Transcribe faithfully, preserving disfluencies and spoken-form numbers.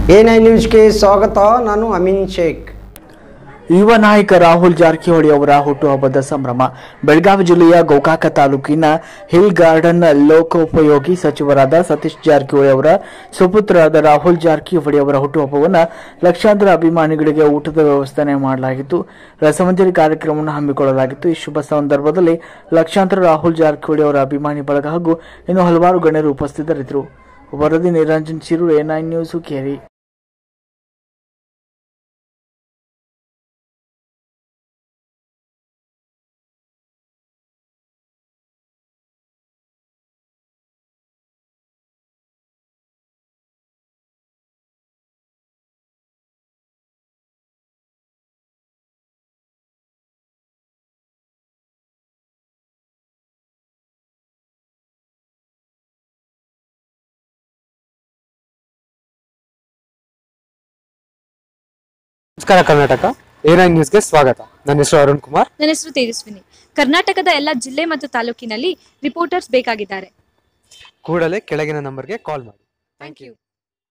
A nine ನ್ಯೂಸ್ಗೆ ಸ್ವಾಗತ. ನಾನು ಅಮೀನ್ ಶೇಖ್. ಯುವ ನಾಯಕ ರಾಹುಲ್ ಜಾರಕಿಹೊಳಿ ಅವರ ಹುಟ್ಟುಹಬ್ಬದ ಸಂಭ್ರಮ. ಬೆಳಗಾವಿ ಜಿಲ್ಲೆಯ ಗೋಕಾಕ ತಾಲೂಕಿನ ಹಿಲ್ ಗಾರ್ಡನ್ ಲೋಕೋಪಯೋಗಿ ಸಚಿವರಾದ ಸತೀಶ್ ಜಾರಕಿಹೊಳಿ ಅವರ ಸುಪುತ್ರರಾದ ರಾಹುಲ್ ಜಾರಕಿಹೊಳಿ ಅವರ ಹುಟ್ಟುಹಬ್ಬವನ್ನು ಲಕ್ಷಾಂತರ ಅಭಿಮಾನಿಗಳಿಗೆ ಊಟದ ವ್ಯವಸ್ಥೆ ಮಾಡಲಾಗಿತ್ತು. ರಸಮಂಜರಿ ಕಾರ್ಯಕ್ರಮವನ್ನು ಹಮ್ಮಿಕೊಳ್ಳಲಾಗಿತ್ತು. ಈ ಶುಭ ಸಂದರ್ಭದಲ್ಲಿ ಲಕ್ಷಾಂತರ ರಾಹುಲ್ ಜಾರಕಿಹೊಳಿ ಅವರ ಅಭಿಮಾನಿ ಬಳಗ ಹಾಗೂ ಇನ್ನು ಹಲವಾರು ಗಣ್ಯರು ಉಪಸ್ಥಿತರಿದ್ದರು. ವರದಿ Niranjan Shirur, A nine news, Keri. ನಮಸ್ಕಾರ ಕರ್ನಾಟಕ, ಎ ನೈನ್ ನ್ಯೂಸ್ಗೆ ಸ್ವಾಗತ. ನನ್ನ ಹೆಸರು ಅರುಣ್ ಕುಮಾರ್. ನನ್ನ ಹೆಸರು ತೇಜಸ್ವಿನಿ. ಕರ್ನಾಟಕದ ಎಲ್ಲ ಜಿಲ್ಲೆ ಮತ್ತು ತಾಲೂಕಿನಲ್ಲಿ ರಿಪೋರ್ಟರ್ಸ್ ಬೇಕಾಗಿದ್ದಾರೆ. ಕೂಡಲೇ ಕೆಳಗಿನ ನಂಬರ್ಗೆ ಕಾಲ್ ಮಾಡಿ. Thank you.